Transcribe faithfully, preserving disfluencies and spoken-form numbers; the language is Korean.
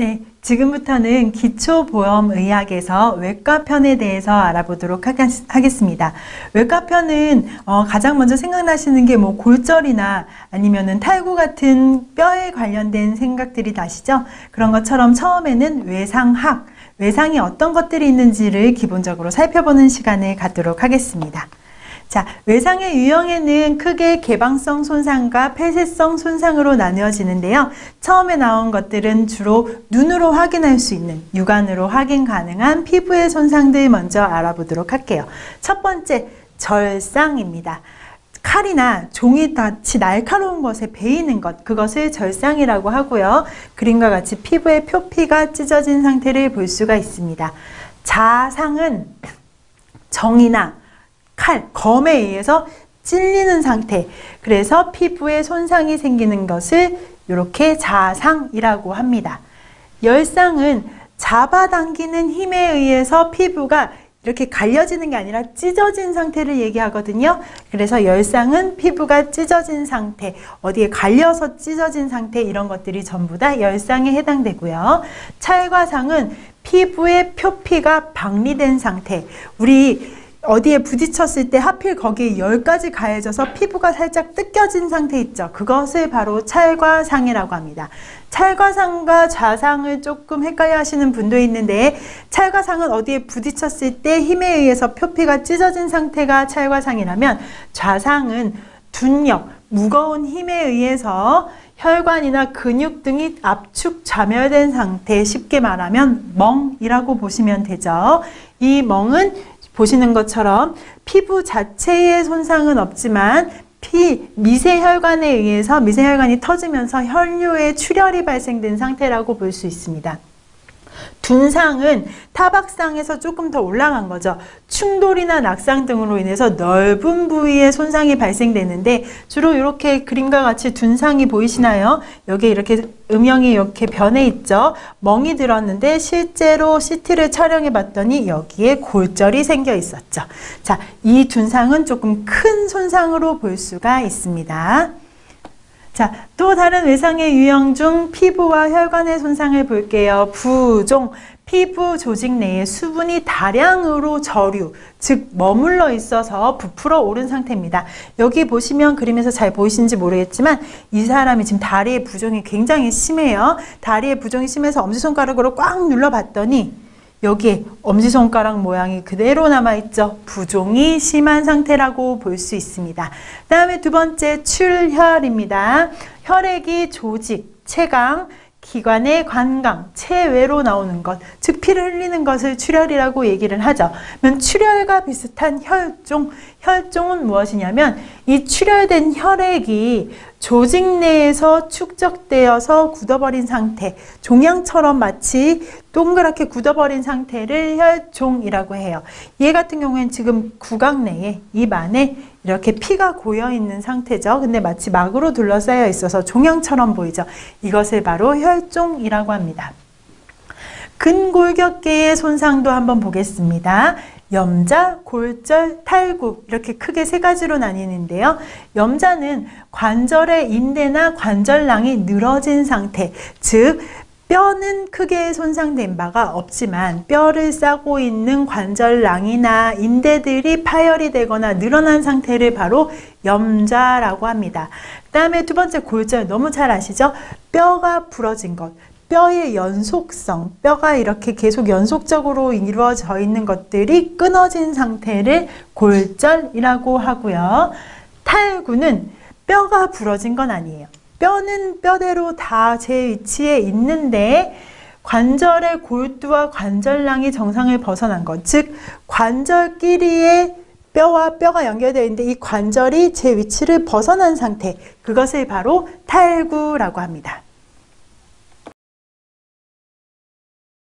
네, 지금부터는 기초보험의학에서 외과편에 대해서 알아보도록 하겠습니다. 외과편은 어, 가장 먼저 생각나시는 게 뭐 골절이나 아니면은 탈구 같은 뼈에 관련된 생각들이 나시죠? 그런 것처럼 처음에는 외상학, 외상이 어떤 것들이 있는지를 기본적으로 살펴보는 시간을 갖도록 하겠습니다. 자, 외상의 유형에는 크게 개방성 손상과 폐쇄성 손상으로 나누어지는데요. 처음에 나온 것들은 주로 눈으로 확인할 수 있는, 육안으로 확인 가능한 피부의 손상들 먼저 알아보도록 할게요. 첫 번째, 절상입니다. 칼이나 종이같이 날카로운 것에 베이는 것, 그것을 절상이라고 하고요. 그림과 같이 피부의 표피가 찢어진 상태를 볼 수가 있습니다. 자상은 정이나 칼, 검에 의해서 찔리는 상태, 그래서 피부에 손상이 생기는 것을 이렇게 자상이라고 합니다. 열상은 잡아당기는 힘에 의해서 피부가 이렇게 갈려지는 게 아니라 찢어진 상태를 얘기하거든요. 그래서 열상은 피부가 찢어진 상태, 어디에 갈려서 찢어진 상태, 이런 것들이 전부 다 열상에 해당되고요. 찰과상은 피부의 표피가 박리된 상태, 우리 어디에 부딪혔을 때 하필 거기에 열까지 가해져서 피부가 살짝 뜯겨진 상태 있죠. 그것을 바로 찰과상이라고 합니다. 찰과상과 좌상을 조금 헷갈려 하시는 분도 있는데, 찰과상은 어디에 부딪혔을 때 힘에 의해서 표피가 찢어진 상태가 찰과상이라면, 좌상은 둔력, 무거운 힘에 의해서 혈관이나 근육 등이 압축, 좌멸된 상태, 쉽게 말하면 멍이라고 보시면 되죠. 이 멍은 보시는 것처럼 피부 자체의 손상은 없지만 피, 미세혈관에 의해서 미세혈관이 터지면서 혈류의 출혈이 발생된 상태라고 볼 수 있습니다. 둔상은 타박상에서 조금 더 올라간 거죠. 충돌이나 낙상 등으로 인해서 넓은 부위에 손상이 발생되는데, 주로 이렇게 그림과 같이 둔상이 보이시나요? 여기 이렇게 음영이 이렇게 변해 있죠. 멍이 들었는데 실제로 씨티를 촬영해 봤더니 여기에 골절이 생겨 있었죠. 자, 이 둔상은 조금 큰 손상으로 볼 수가 있습니다. 자, 또 다른 외상의 유형 중 피부와 혈관의 손상을 볼게요. 부종, 피부 조직 내에 수분이 다량으로 저류, 즉 머물러 있어서 부풀어 오른 상태입니다. 여기 보시면 그림에서 잘 보이시는지 모르겠지만 이 사람이 지금 다리의 부종이 굉장히 심해요. 다리의 부종이 심해서 엄지손가락으로 꽉 눌러봤더니 여기에 엄지손가락 모양이 그대로 남아있죠. 부종이 심한 상태라고 볼 수 있습니다. 그 다음에 두 번째, 출혈입니다. 혈액이 조직, 체강, 기관의 관강, 체외로 나오는 것, 즉 피를 흘리는 것을 출혈이라고 얘기를 하죠. 그러면 출혈과 비슷한 혈종, 혈종은 무엇이냐면 이 출혈된 혈액이 조직 내에서 축적되어서 굳어버린 상태, 종양처럼 마치 동그랗게 굳어버린 상태를 혈종이라고 해요. 얘 같은 경우에는 지금 구강 내에, 입 안에 이렇게 피가 고여있는 상태죠. 근데 마치 막으로 둘러싸여 있어서 종양처럼 보이죠. 이것을 바로 혈종이라고 합니다. 근골격계의 손상도 한번 보겠습니다. 염자, 골절, 탈구, 이렇게 크게 세 가지로 나뉘는데요. 염자는 관절의 인대나 관절낭이 늘어진 상태, 즉 뼈는 크게 손상된 바가 없지만 뼈를 싸고 있는 관절낭이나 인대들이 파열이 되거나 늘어난 상태를 바로 염자라고 합니다. 그 다음에 두 번째, 골절, 너무 잘 아시죠? 뼈가 부러진 것, 뼈의 연속성, 뼈가 이렇게 계속 연속적으로 이루어져 있는 것들이 끊어진 상태를 골절이라고 하고요. 탈구는 뼈가 부러진 건 아니에요. 뼈는 뼈대로 다 제 위치에 있는데 관절의 골두와 관절낭이 정상을 벗어난 것, 즉 관절끼리의 뼈와 뼈가 연결되어 있는데 이 관절이 제 위치를 벗어난 상태, 그것을 바로 탈구라고 합니다.